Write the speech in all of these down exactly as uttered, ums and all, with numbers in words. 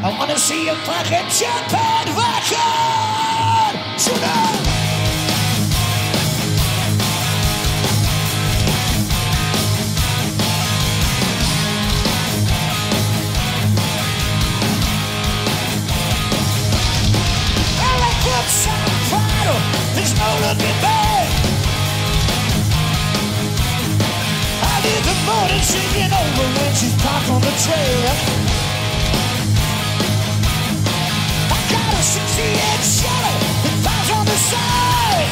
I wanna see you fucking jump and Wacken tonight. I like what's on the bottle, there's no looking back. I leave the morning singing over when she's parked on the trail. sixty-eight Chevy that falls on the side.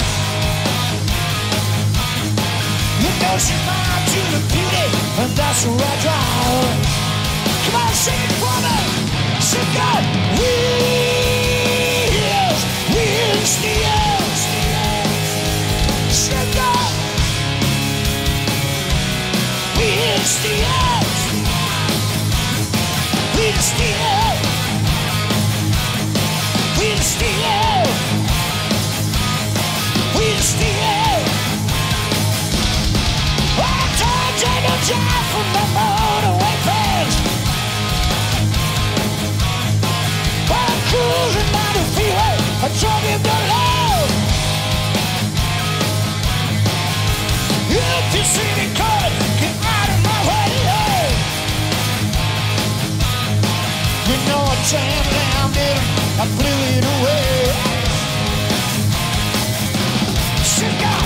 You know she's mine to the beauty, and that's where I drive. Come on, sing it for me. She got wheels, wheels, steels. She got wheels, steels. Wheels, steels. We'll steal, we'll steal. I told Daniel John from the motorway page. While I'm cruising down the freeway, I told him to love. If you see me coming, get out of my way. You know I jammed down there, I blew it away. She got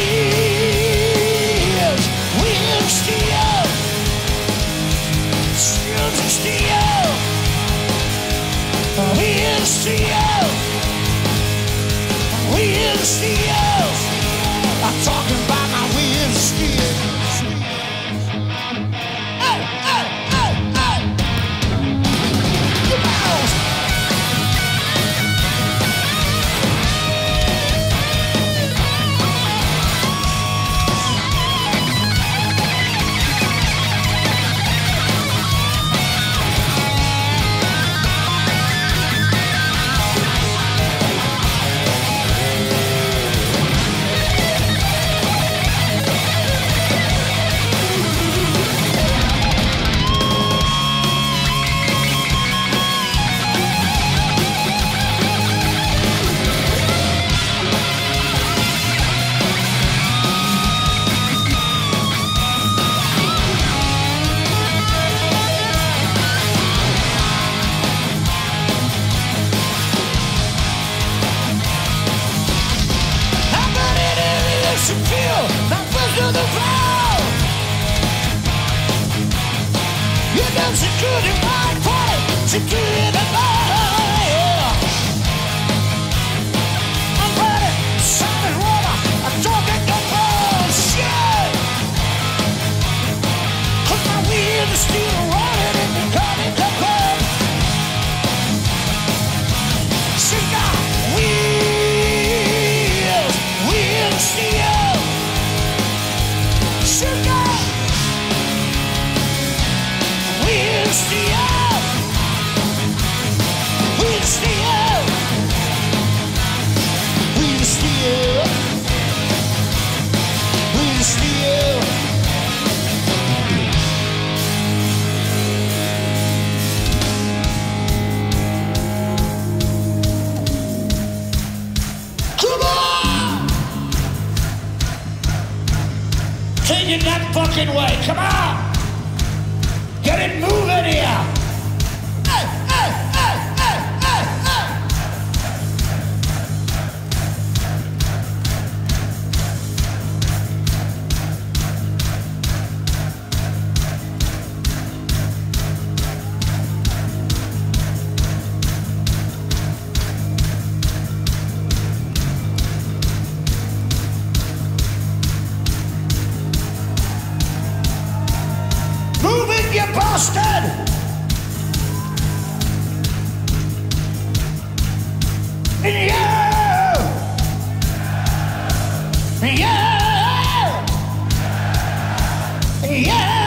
wheels, wheels steel, wheels of steel, wheels steel, wheels steel. I'm talking about my wheels of steel. Hey, hey, hey, hey. The mouse. Taking that fucking way, come on! Get it moving here! Hey, hey, hey, hey, hey, hey. You bastard! Yeah! Yeah! Yeah!